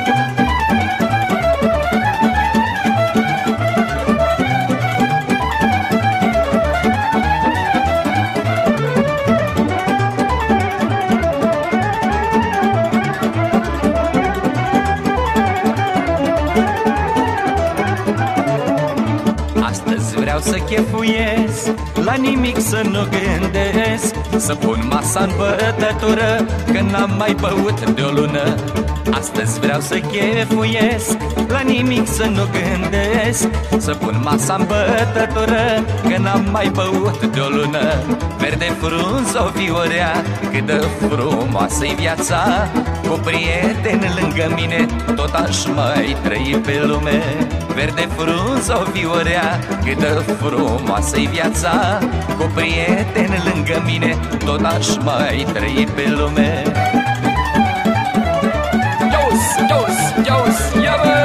Vreau să chefuiesc, la nimic să nu gândesc, să pun masa în bătătură, că n-am mai băut de o lună. Astăzi vreau să chefuiesc, la nimic să nu gândesc, să pun masa în bătătură, că n-am mai băut de o lună. Verde frunză o viorea, cât de frumoasă-i viața, cu prieteni lângă mine, tot aș mai trăi pe lume. Verde frunză o viorea, cât de frumoasă-i viața, cu prieteni lângă mine, tot aș mai trăi pe lume. Ios, ia bă!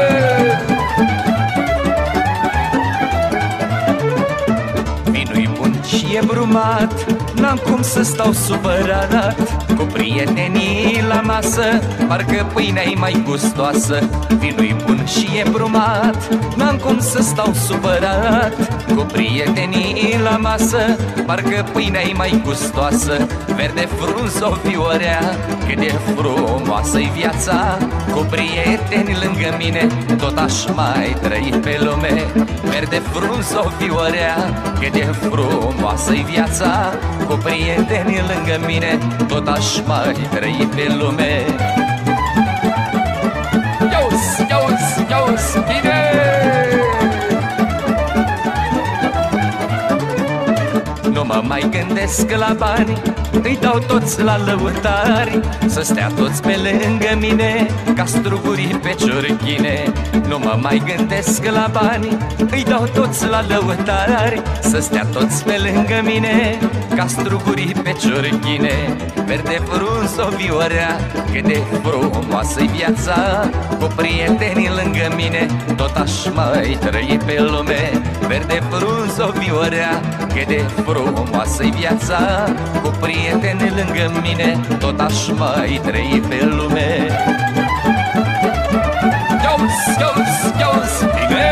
Vinul-i bun și e brumat, n-am cum să stau supărat, cu prietenii la masă, parcă pâinea-i mai gustoasă. Vinul-i bun și e brumat, n-am cum să stau supărat, cu prietenii la masă, parcă pâinea-i mai gustoasă. Verde frunză o viorea, cât de frumoasă-i viața, cu prieteni lângă mine, tot aș mai trăi pe lume. Verde frunză o viorea, cât de frumoasă-i viața, cu prieteni lângă mine, tot aș mai trăi pe lume. Iauzi, bine! Nu mă mai gândesc la bani, îi dau toți la lăutari, să stea toți pe lângă mine, ca strugurii pe ciorchine. Nu mă mai gândesc la bani, îi dau toți la lăutari, să stea toți pe lângă mine, ca strugurii pe ciorchine. Verde frunză o viorea, cât de frumoasă-i viața, cu prietenii lângă mine, tot aș mai trăi pe lume. Verde frunză o viorea, cât de frumoasă-i viața, cu prieteni lângă mine, tot aș mai trăi pe lume. Iauzi, bine!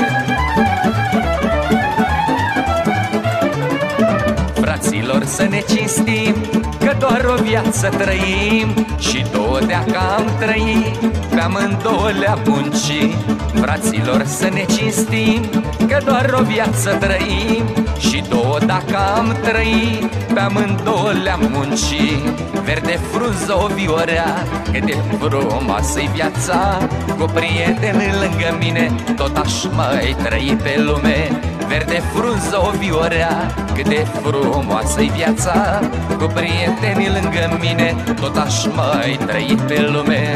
Fraților, să ne cinstim, că doar o viață trăim, și două dacă am trăit, pe amândouă le-am muncit. Fraților, să ne cinstim, că doar o viață trăim, și două dacă am trăit, pe amândouă le-am muncit. Verde frunză o viorea, cât de frumoasă-i viața, cu prieteni lângă mine, tot aș mai trăi pe lume. Verde frunză o viorea, cât de frumoasă-i viața, cu prietenii lângă mine, tot aș mai trăi pe lume.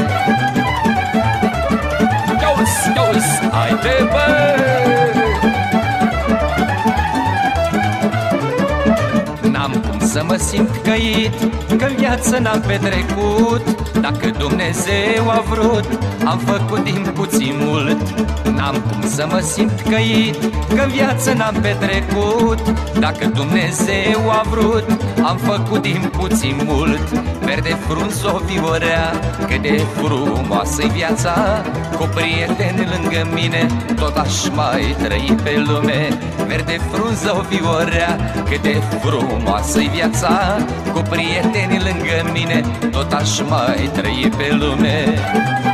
Iauzi, haide bă! N-am cum să mă simt căit, că-n viață n-am petrecut, dacă Dumnezeu a vrut, am făcut din puțin mult. N-am cum să mă simt căit, că-n viață n-am petrecut, dacă Dumnezeu a vrut, am făcut din puțin mult. Verde frunză o viorea, cât de frumoasă-i viața, cu prieteni lângă mine, tot aș mai trăi pe lume. Verde frunză o viorea, cât de frumoasă-i viața, cu prieteni lângă mine, tot aș mai trăi pe lume.